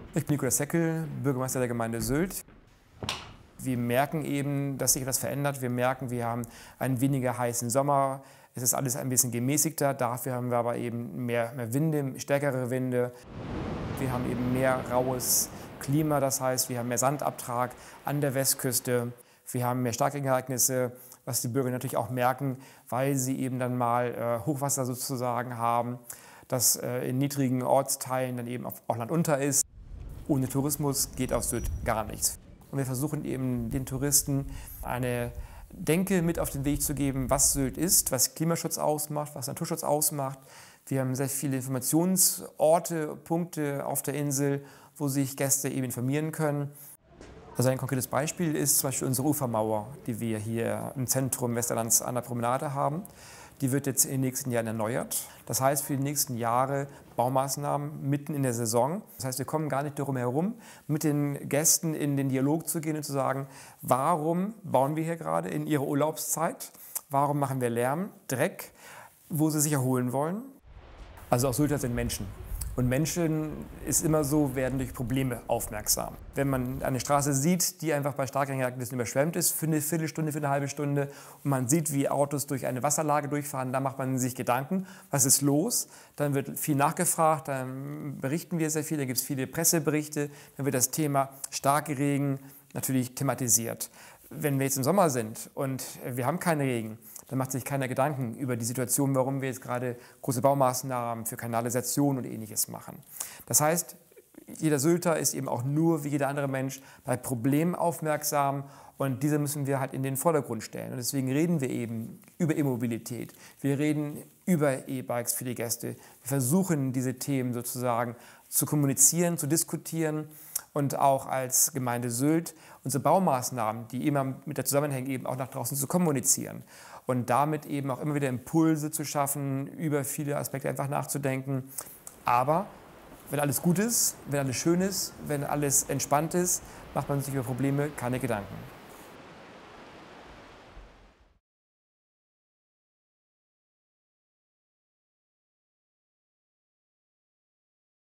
Ich bin Nikolaus Seckel, Bürgermeister der Gemeinde Sylt. Wir merken eben, dass sich etwas verändert. Wir merken, wir haben einen weniger heißen Sommer. Es ist alles ein bisschen gemäßigter. Dafür haben wir aber eben mehr Winde, stärkere Winde. Wir haben eben mehr raues Klima. Das heißt, wir haben mehr Sandabtrag an der Westküste. Wir haben mehr Starkregenereignisse, was die Bürger natürlich auch merken, weil sie eben dann mal Hochwasser sozusagen haben, das in niedrigen Ortsteilen dann eben auch landunter ist. Ohne Tourismus geht auf Sylt gar nichts. Und wir versuchen eben den Touristen eine Denke mit auf den Weg zu geben, was Sylt ist, was Klimaschutz ausmacht, was Naturschutz ausmacht. Wir haben sehr viele Informationsorte, Punkte auf der Insel, wo sich Gäste eben informieren können. Also ein konkretes Beispiel ist zum Beispiel unsere Ufermauer, die wir hier im Zentrum Westerlands an der Promenade haben. Die wird jetzt in den nächsten Jahren erneuert. Das heißt für die nächsten Jahre Baumaßnahmen mitten in der Saison. Das heißt, wir kommen gar nicht darum herum, mit den Gästen in den Dialog zu gehen und zu sagen, warum bauen wir hier gerade in ihrer Urlaubszeit? Warum machen wir Lärm, Dreck, wo sie sich erholen wollen? Also auch Sylter sind Menschen. Und Menschen ist immer so, werden durch Probleme aufmerksam. Wenn man eine Straße sieht, die einfach bei Starkregenereignissen überschwemmt ist, für eine Viertelstunde, für eine halbe Stunde, und man sieht, wie Autos durch eine Wasserlage durchfahren, da macht man sich Gedanken, was ist los? Dann wird viel nachgefragt, dann berichten wir sehr viel, da gibt es viele Presseberichte, dann wird das Thema Starkregen natürlich thematisiert. Wenn wir jetzt im Sommer sind und wir haben keinen Regen, dann macht sich keiner Gedanken über die Situation, warum wir jetzt gerade große Baumaßnahmen für Kanalisation und Ähnliches machen. Das heißt, jeder Sylter ist eben auch nur wie jeder andere Mensch bei Problemen aufmerksam, und diese müssen wir halt in den Vordergrund stellen. Und deswegen reden wir eben über E-Mobilität. Wir reden über E-Bikes für die Gäste. Wir versuchen, diese Themen sozusagen zu kommunizieren, zu diskutieren, und auch als Gemeinde Sylt unsere Baumaßnahmen, die immer mit der zusammenhängen, eben auch nach draußen zu kommunizieren. Und damit eben auch immer wieder Impulse zu schaffen, über viele Aspekte einfach nachzudenken. Aber wenn alles gut ist, wenn alles schön ist, wenn alles entspannt ist, macht man sich über Probleme keine Gedanken.